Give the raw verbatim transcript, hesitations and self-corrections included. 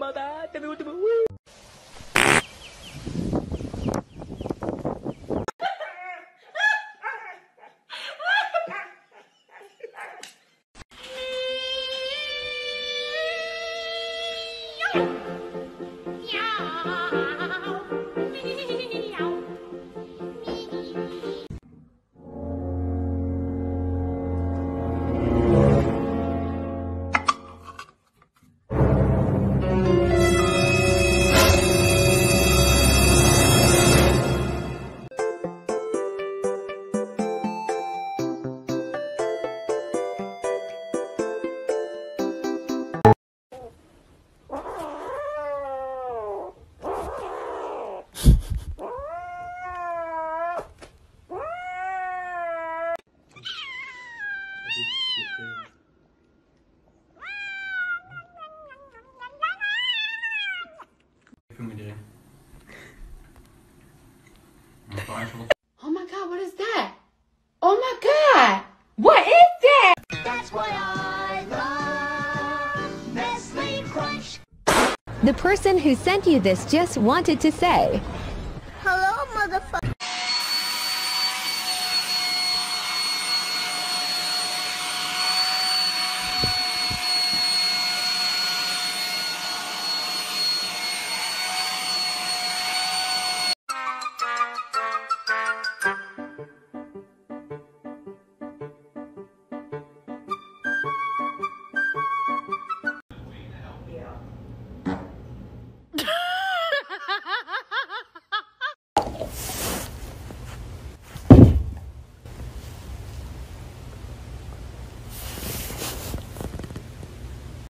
maldad, de mi último. Uh. Oh my god, what is that? Oh my god! What is that? That's why I love Nestle Crunch. The person who sent you this just wanted to say, Hello, motherfucker.